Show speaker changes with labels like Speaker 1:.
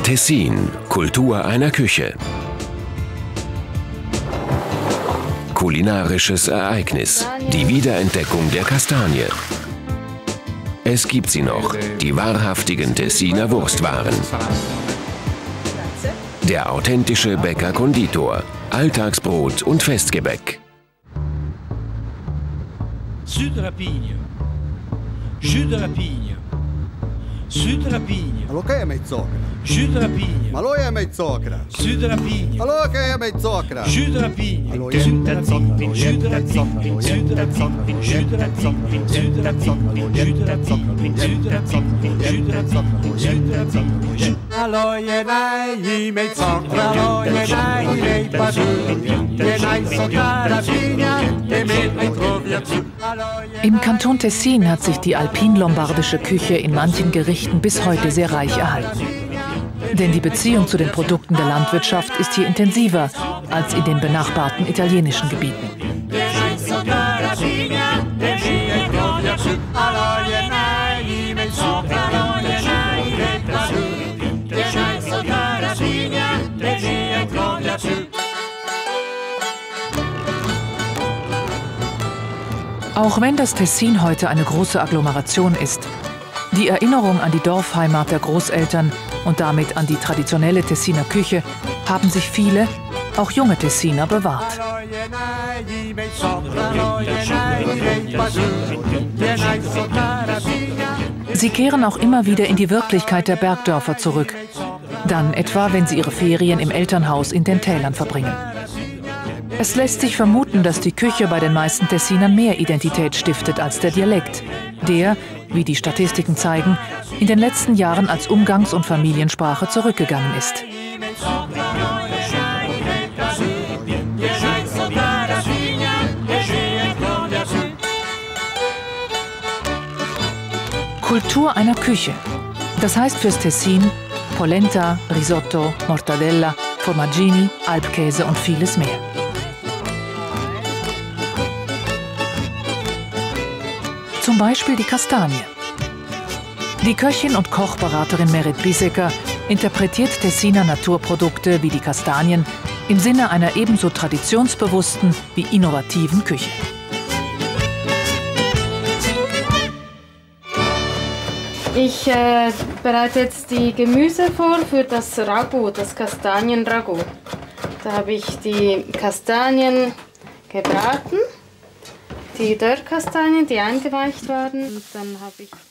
Speaker 1: Tessin, Kultur einer Küche. Kulinarisches Ereignis, die Wiederentdeckung der Kastanie. Es gibt sie noch, die wahrhaftigen Tessiner Wurstwaren. Der authentische Bäcker-Konditor, Alltagsbrot und Festgebäck.
Speaker 2: Jus de rapigno, jus de rapigno, jus de rapigno.
Speaker 3: Ma lo che è mezzocra?
Speaker 2: Jus de rapigno.
Speaker 3: Ma lo è mezzocra?
Speaker 2: Jus de rapigno.
Speaker 3: Ma lo che è mezzocra?
Speaker 2: Jus de rapigno.
Speaker 3: Ma lo è mezzocra?
Speaker 2: Jus de rapigno. Jus de rapigno. Jus de rapigno. Jus de rapigno. Jus de rapigno. Jus de rapigno. Jus de rapigno. Jus de rapigno.
Speaker 3: Aloje nei mezzocra, aloje nei lei pasuri, nei sotto rapigna e me ne trovi più.
Speaker 4: Im Kanton Tessin hat sich die alpin-lombardische Küche in manchen Gerichten bis heute sehr reich erhalten. Denn die Beziehung zu den Produkten der Landwirtschaft ist hier intensiver als in den benachbarten italienischen Gebieten. Auch wenn das Tessin heute eine große Agglomeration ist, die Erinnerung an die Dorfheimat der Großeltern und damit an die traditionelle Tessiner Küche haben sich viele, auch junge Tessiner, bewahrt. Sie kehren auch immer wieder in die Wirklichkeit der Bergdörfer zurück, dann etwa, wenn sie ihre Ferien im Elternhaus in den Tälern verbringen. Es lässt sich vermuten, dass die Küche bei den meisten Tessinern mehr Identität stiftet als der Dialekt, der, wie die Statistiken zeigen, in den letzten Jahren als Umgangs- und Familiensprache zurückgegangen ist. Kultur einer Küche. Das heißt fürs Tessin Polenta, Risotto, Mortadella, Formaggini, Alpkäse und vieles mehr. Zum Beispiel die Kastanie. Die Köchin und Kochberaterin Merit Biesecker interpretiert Tessiner Naturprodukte wie die Kastanien im Sinne einer ebenso traditionsbewussten wie innovativen Küche.
Speaker 5: Ich bereite jetzt die Gemüse vor für das Ragout, das Kastanienragout. Da habe ich die Kastanien gebraten. Die Dörrkastanien, die eingeweicht waren. Und dann habe ich